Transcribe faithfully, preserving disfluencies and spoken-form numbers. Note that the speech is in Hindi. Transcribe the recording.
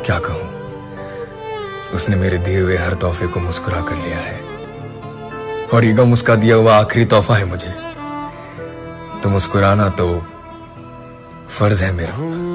क्या कहूं, उसने मेरे दिए हुए हर तोहफे को मुस्कुरा कर लिया है, और ये गम उसका दिया हुआ आखिरी तोहफा है मुझे। तो मुस्कुराना तो फर्ज है मेरा।